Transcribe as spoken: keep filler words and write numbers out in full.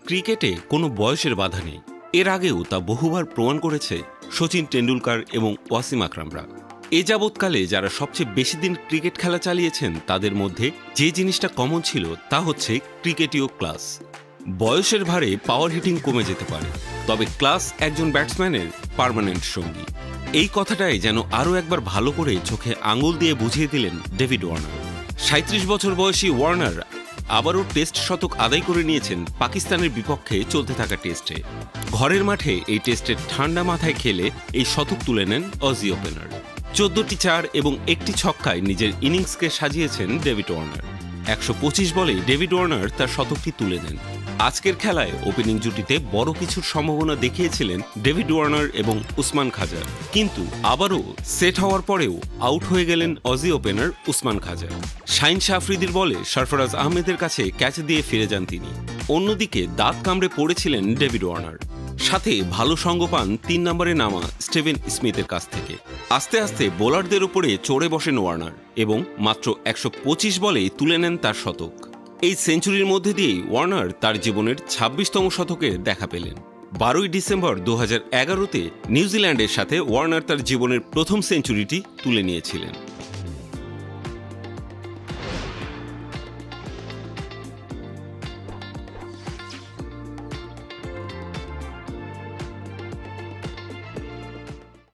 ক্রিকেটে কোনো বয়সের বাধা নেই। এর আগেও তা বহুবার প্রমাণ করেছে শচীন টেন্ডুলকার এবং ওয়াসিম আকরামরা। এ যাবৎকালে যারা সবচেয়ে বেশি দিন ক্রিকেট খেলা চালিয়েছেন তাদের মধ্যে যে জিনিসটা কমন ছিল তা হচ্ছে ক্রিকেটীয় ক্লাস। বয়সের ভারে পাওয়ার হিটিং কমে যেতে পারে, তবে ক্লাস একজন ব্যাটসম্যানের পার্মানেন্ট সঙ্গী। এই কথাটাই যেন আরও একবার ভালো করে চোখে আঙুল দিয়ে বুঝিয়ে দিলেন ডেভিড ওয়ার্নার। সাঁত্রিশ বছর বয়সী ওয়ার্নার আবারও টেস্ট শতক আদায় করে নিয়েছেন পাকিস্তানের বিপক্ষে চলতে থাকা টেস্টে। ঘরের মাঠে এই টেস্টের ঠান্ডা মাথায় খেলে এই শতক তুলে নেন অজি ওপেনার। চোদ্দটি চার এবং একটি ছক্কায় নিজের ইনিংসকে সাজিয়েছেন ডেভিড ওয়ার্নার। একশো পঁচিশ বলে ডেভিড ওয়ার্নার তার শতকটি তুলে নেন। আজকের খেলায় ওপেনিং জুটিতে বড় কিছুর সম্ভাবনা দেখিয়েছিলেন ডেভিড ওয়ার্নার এবং উসমান খাজা, কিন্তু আবারও সেট হওয়ার পরেও আউট হয়ে গেলেন অজি ওপেনার উসমান খাজা। শাহিন শাহ আফ্রিদির বলে সরফরাজ আহমেদের কাছে ক্যাচ দিয়ে ফিরে যান তিনি। অন্যদিকে দাঁত কামড়ে পড়েছিলেন ডেভিড ওয়ার্নার। সাথে ভালো সঙ্গ পান তিন নম্বরে নামা স্টিভেন স্মিথের কাছ থেকে। আস্তে আস্তে বোলারদের উপরে চড়ে বসেন ওয়ার্নার এবং মাত্র একশো পঁচিশ বলেই তুলে নেন তার শতক। এই সেঞ্চুরির মধ্যে দিয়েই ওয়ার্নার তার জীবনের ছাব্বিশতম শতকে দেখা পেলেন। বারোই ডিসেম্বর দু হাজার এগারোতে নিউজিল্যান্ডের সাথে ওয়ার্নার তার জীবনের প্রথম সেঞ্চুরিটি তুলে নিয়েছিলেন।